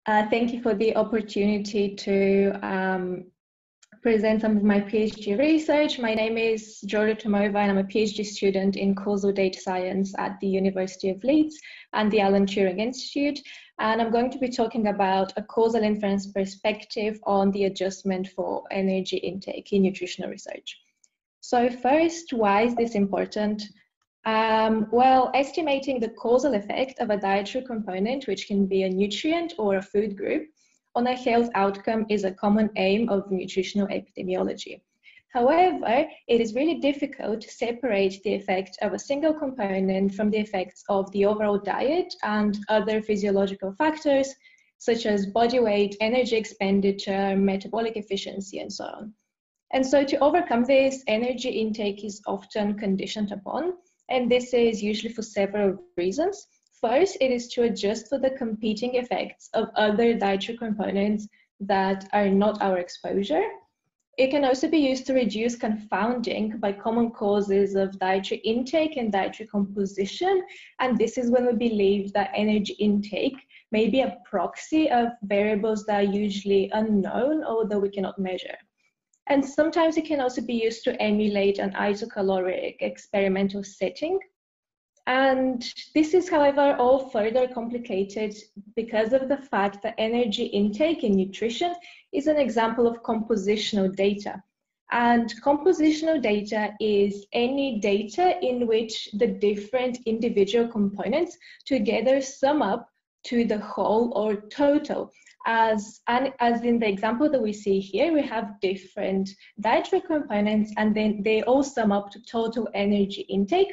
Thank you for the opportunity to present some of my PhD research. My name is Georgia D Tomova, and I'm a PhD student in Causal Data Science at the University of Leeds and the Alan Turing Institute. And I'm going to be talking about a causal inference perspective on the adjustment for energy intake in nutritional research. So first, why is this important? Well, estimating the causal effect of a dietary component, which can be a nutrient or a food group, on a health outcome is a common aim of nutritional epidemiology. However, it is really difficult to separate the effect of a single component from the effects of the overall diet and other physiological factors, such as body weight, energy expenditure, metabolic efficiency, and so on. And so to overcome this, energy intake is often conditioned upon, and this is usually for several reasons. First, it is to adjust for the competing effects of other dietary components that are not our exposure. It can also be used to reduce confounding by common causes of dietary intake and dietary composition, and this is when we believe that energy intake may be a proxy of variables that are usually unknown or that we cannot measure. And sometimes it can also be used to emulate an isocaloric experimental setting. And this is, however, all further complicated because of the fact that energy intake in nutrition is an example of compositional data. And compositional data is any data in which the different individual components together sum up to the whole or total. As in the example that we see here, we have different dietary components, and then they all sum up to total energy intake.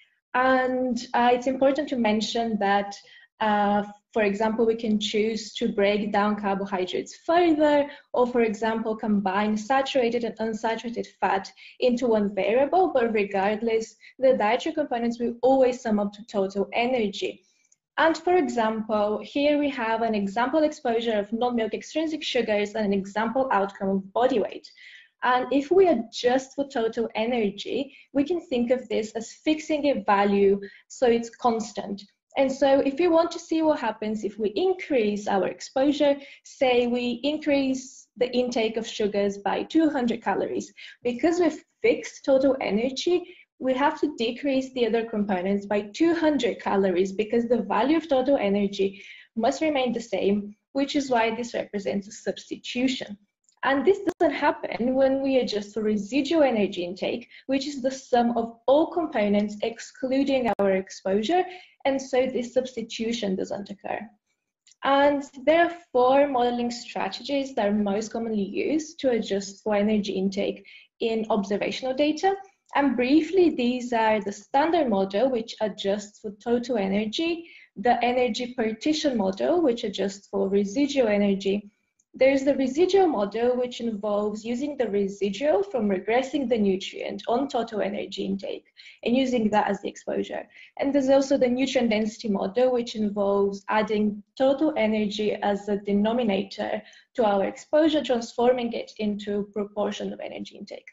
And it's important to mention that, for example, we can choose to break down carbohydrates further, or for example, combine saturated and unsaturated fat into one variable, but regardless, the dietary components will always sum up to total energy. And for example, here we have an example exposure of non-milk extrinsic sugars and an example outcome of body weight. And if we adjust for total energy, we can think of this as fixing a value so it's constant. And so if we want to see what happens if we increase our exposure, say we increase the intake of sugars by 200 calories, because we've fixed total energy, we have to decrease the other components by 200 calories because the value of total energy must remain the same, which is why this represents a substitution. And this doesn't happen when we adjust for residual energy intake, which is the sum of all components excluding our exposure, and so this substitution doesn't occur. And there are 4 modeling strategies that are most commonly used to adjust for energy intake in observational data. And briefly, these are the standard model, which adjusts for total energy, the energy partition model, which adjusts for residual energy. There's the residual model, which involves using the residual from regressing the nutrient on total energy intake and using that as the exposure. And there's also the nutrient density model, which involves adding total energy as a denominator to our exposure, transforming it into proportion of energy intake.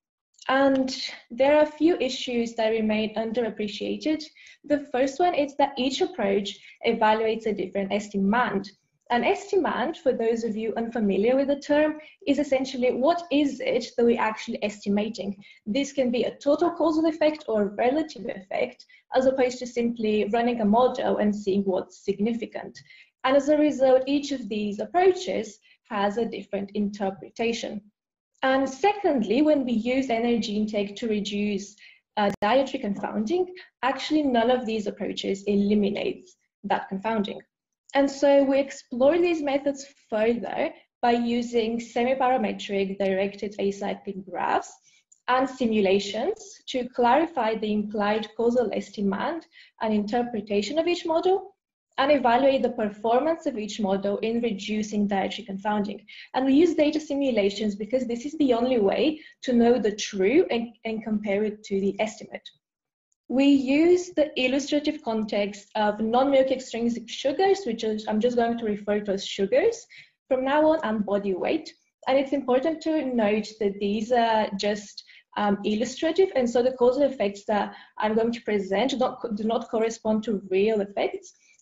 And there are a few issues that remain underappreciated. The first one is that each approach evaluates a different estimand. An estimand, for those of you unfamiliar with the term, is essentially what is it that we're actually estimating. This can be a total causal effect or a relative effect, as opposed to simply running a model and seeing what's significant. And as a result, each of these approaches has a different interpretation. And secondly, when we use energy intake to reduce dietary confounding, actually none of these approaches eliminates that confounding. And so we explore these methods further by using semi-parametric directed acyclic graphs and simulations to clarify the implied causal estimand and interpretation of each model, and evaluate the performance of each model in reducing dietary confounding. And we use data simulations because this is the only way to know the true and compare it to the estimate. We use the illustrative context of non-milk extrinsic sugars, which I'm just going to refer to as sugars from now on, and body weight. And it's important to note that these are just illustrative, and so the causal effects that I'm going to present do not correspond to real effects.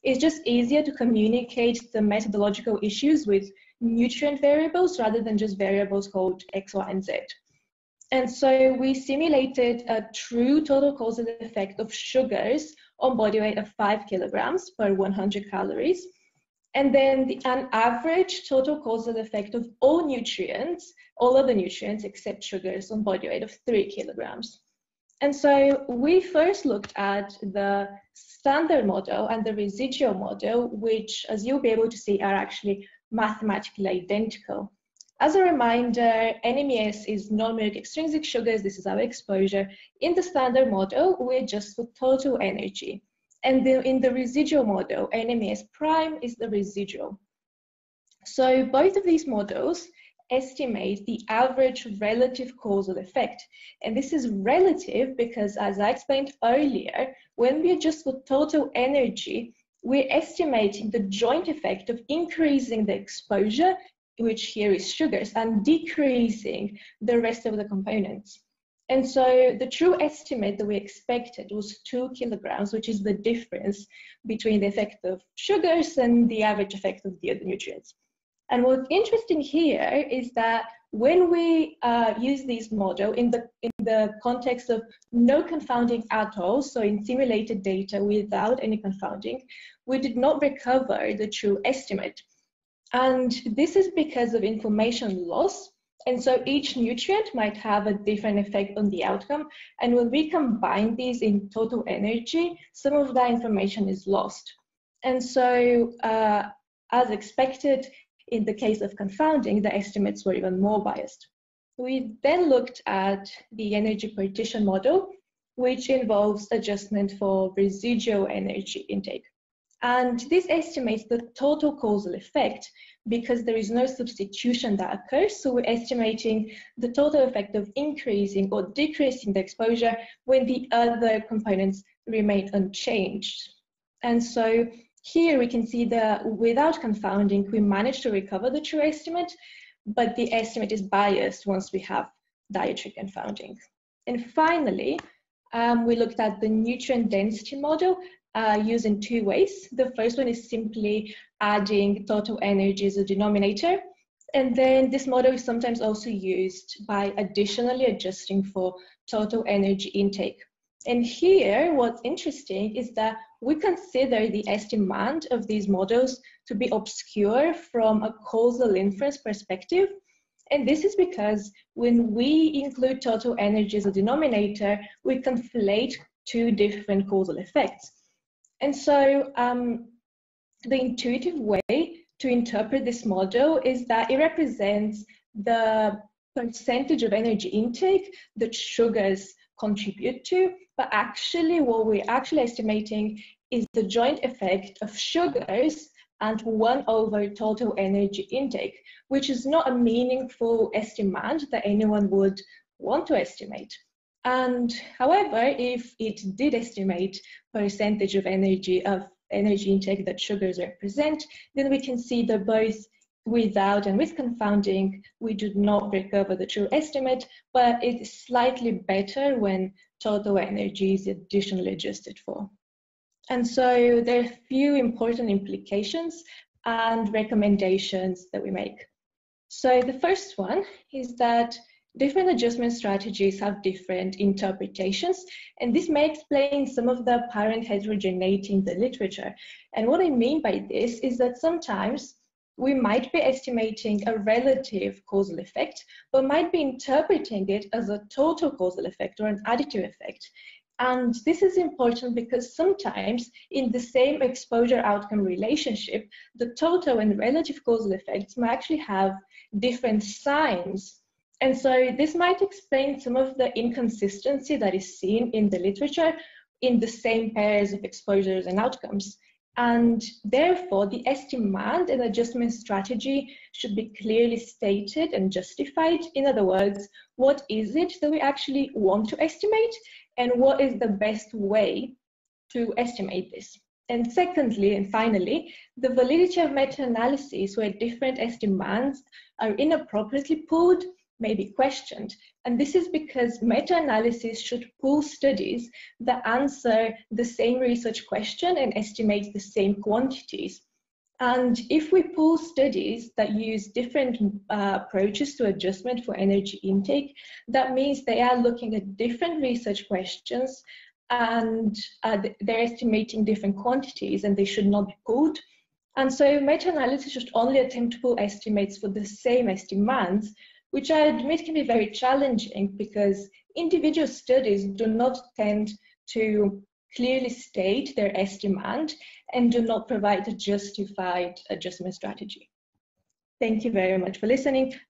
it's just easier to communicate the methodological issues with nutrient variables rather than just variables called X, Y, and Z. And so we simulated a true total causal effect of sugars on body weight of 5 kilograms per 100 calories. And then an average total causal effect of all nutrients, all other nutrients except sugars on body weight of 3 kilograms. And so we first looked at the standard model and the residual model, which, as you'll be able to see, are actually mathematically identical. As a reminder, NMES is non-numeric extrinsic sugars. This is our exposure. In the standard model, we adjust for total energy. And in the residual model, NMES prime is the residual. So both of these models estimate the average relative causal effect. And this is relative because, as I explained earlier, when we adjust for total energy, we're estimating the joint effect of increasing the exposure, which here is sugars, and decreasing the rest of the components. And so the true estimate that we expected was 2 kilograms, which is the difference between the effect of sugars and the average effect of the other nutrients. And what's interesting here is that when we use this model in the context of no confounding at all, so in simulated data without any confounding, we did not recover the true estimate. And this is because of information loss. And so each nutrient might have a different effect on the outcome. And when we combine these in total energy, some of that information is lost. And so as expected, in the case of confounding, the estimates were even more biased. We then looked at the energy partition model, which involves adjustment for residual energy intake. And this estimates the total causal effect because there is no substitution that occurs. So we're estimating the total effect of increasing or decreasing the exposure when the other components remain unchanged. And so here we can see that without confounding, we managed to recover the true estimate, but the estimate is biased once we have dietary confounding. And finally, we looked at the nutrient density model used in 2 ways. The first one is simply adding total energy as a denominator. And then this model is sometimes also used by additionally adjusting for total energy intake. And here, what's interesting is that we consider the estimand of these models to be obscure from a causal inference perspective. And this is because when we include total energy as a denominator, we conflate 2 different causal effects. And so the intuitive way to interpret this model is that it represents the percentage of energy intake that sugars contribute to, but actually what we're actually estimating is the joint effect of sugars and 1 over total energy intake, which is not a meaningful estimand that anyone would want to estimate. And however, if it did estimate percentage of energy intake that sugars represent, then we can see that both without and with confounding, we do not recover the true estimate, but it is slightly better when total energy is additionally adjusted for. And so there are a few important implications and recommendations that we make. So the first one is that different adjustment strategies have different interpretations, and this may explain some of the apparent heterogeneity in the literature. And what I mean by this is that sometimes we might be estimating a relative causal effect, but might be interpreting it as a total causal effect or an additive effect. And this is important because sometimes in the same exposure outcome relationship, the total and relative causal effects might actually have different signs. And so this might explain some of the inconsistency that is seen in the literature in the same pairs of exposures and outcomes. And therefore, the estimand and adjustment strategy should be clearly stated and justified. In other words, what is it that we actually want to estimate, and what is the best way to estimate this? And secondly, and finally, the validity of meta-analysis where different estimands are inappropriately pooled may be questioned. And this is because meta-analysis should pool studies that answer the same research question and estimate the same quantities. And if we pool studies that use different approaches to adjustment for energy intake, that means they are looking at different research questions and they're estimating different quantities, and they should not be pooled. And so meta-analysis should only attempt to pool estimates for the same estimands, which I admit can be very challenging because individual studies do not tend to clearly state their estimate and do not provide a justified adjustment strategy. Thank you very much for listening.